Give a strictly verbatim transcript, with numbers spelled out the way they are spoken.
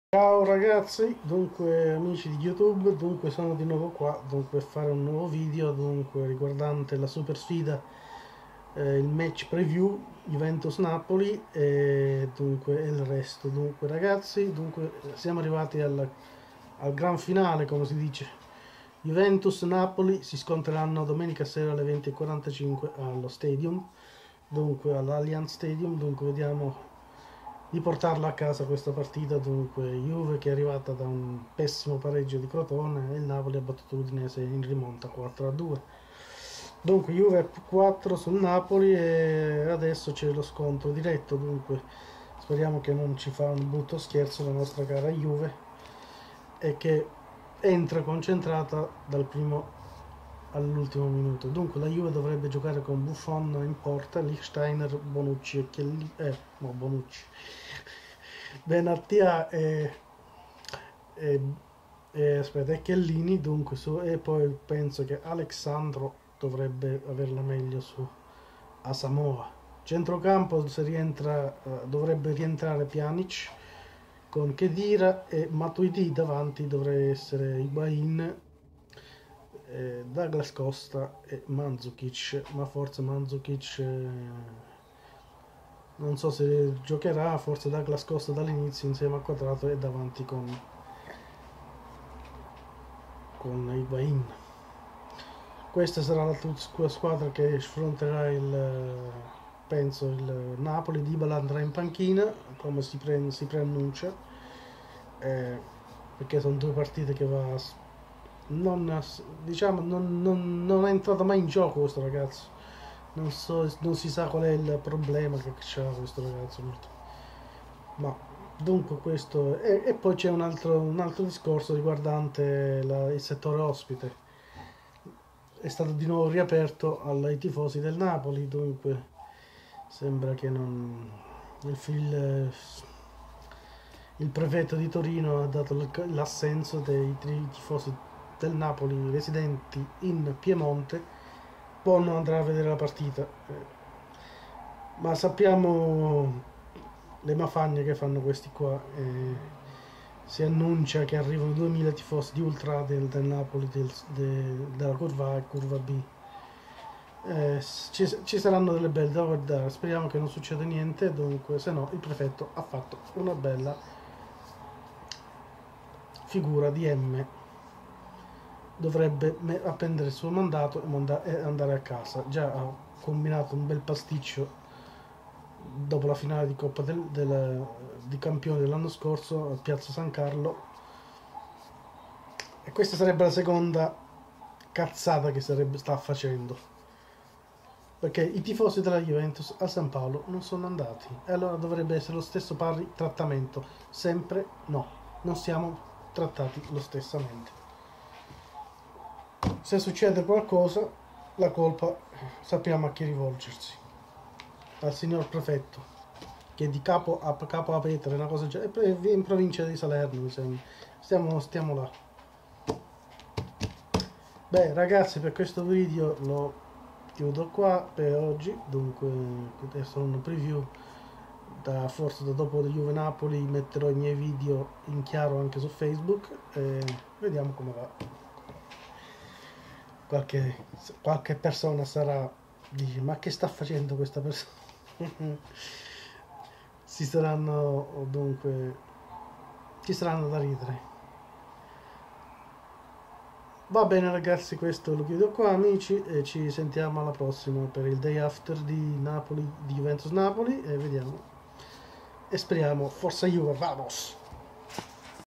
Ciao ragazzi, dunque amici di YouTube, dunque sono di nuovo qua, dunque per fare un nuovo video, dunque riguardante la super sfida, eh, il match preview Juventus-Napoli e dunque il resto. Dunque ragazzi, dunque siamo arrivati al, al gran finale, come si dice. Juventus-Napoli si scontreranno domenica sera alle venti e quarantacinque allo Stadium, dunque all'Allianz Stadium, dunque vediamo di portarla a casa questa partita. Dunque Juve che è arrivata da un pessimo pareggio di Crotone e il Napoli ha battuto l'Udinese in rimonta quattro a due. Dunque Juve quattro sul Napoli e adesso c'è lo scontro diretto, dunque speriamo che non ci fa un brutto scherzo la nostra cara Juve e che entra concentrata dal primo all'ultimo minuto. Dunque la Juve dovrebbe giocare con Buffon in porta, Lichtsteiner, Bonucci e Chiellini, eh, no Bonucci, Benatia e, e, e aspetta, e Chiellini, dunque su, e poi penso che Alexandro dovrebbe averla meglio su Asamoah. Centrocampo se rientra, uh, dovrebbe rientrare Pjanic con Khedira e Matuidi davanti dovrebbe essere Higuain, eh, Douglas Costa e Mandzukic, ma forse Mandzukic eh, non so se giocherà, forse Douglas Costa dall'inizio insieme a Quadrato e davanti con con Higuain. Questa sarà la squadra che affronterà il penso il Napoli. Dybala andrà in panchina come si, pre si preannuncia, eh, perché sono due partite che va non, diciamo, non, non, non è entrato mai in gioco questo ragazzo, non, so, non si sa qual è il problema che c'ha questo ragazzo, ma dunque questo e, e poi c'è un altro, un altro discorso riguardante la, il settore ospite. È stato di nuovo riaperto ai tifosi del Napoli, dunque sembra che non il, il, il prefetto di Torino ha dato l'assenso dei tifosi del Napoli residenti in Piemonte, possono andare a vedere la partita, ma sappiamo le mafagne che fanno questi qua. Eh, si annuncia che arrivano duemila tifosi di ultra del, del Napoli del, de, della curva A e curva B. Eh, ci, ci saranno delle belle da guardare, speriamo che non succeda niente, dunque se no il prefetto ha fatto una bella figura di M, dovrebbe appendere il suo mandato e andare a casa. Già ha combinato un bel pasticcio dopo la finale di Coppa del, del, di Campioni dell'anno scorso a Piazza San Carlo, e questa sarebbe la seconda cazzata che sarebbe, sta facendo, perché i tifosi della Juventus a San Paolo non sono andati e allora dovrebbe essere lo stesso pari trattamento, sempre no, non siamo trattati lo stessamente. Se succede qualcosa la colpa sappiamo a chi rivolgersi, al signor prefetto, che è di capo a capo a Petre, una cosa già, in provincia di Salerno mi sembra. Stiamo, stiamo là. Beh ragazzi, per questo video lo chiudo qua per oggi, dunque adesso un preview da, forse da dopo di Juve Napoli metterò i miei video in chiaro anche su Facebook e vediamo come va. Qualche, qualche persona sarà dice ma che sta facendo questa persona. Si saranno dunque ci saranno da ridere. Va bene ragazzi, questo lo chiudo qua amici e ci sentiamo alla prossima per il day after di Napoli, di Juventus Napoli, e vediamo e speriamo forza Juve, vamos!